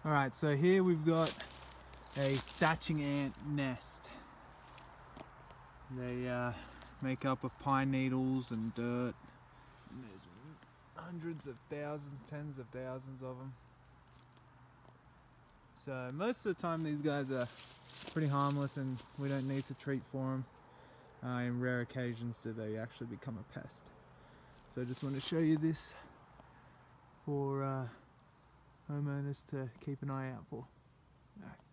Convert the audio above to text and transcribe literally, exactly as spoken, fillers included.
Alright, so here we've got a thatching ant nest. They uh, make up of pine needles and dirt. And there's hundreds of thousands, tens of thousands of them. So most of the time these guys are pretty harmless and we don't need to treat for them. Uh, in rare occasions do they actually become a pest. So I just want to show you this for uh, homeowners to keep an eye out for. All right.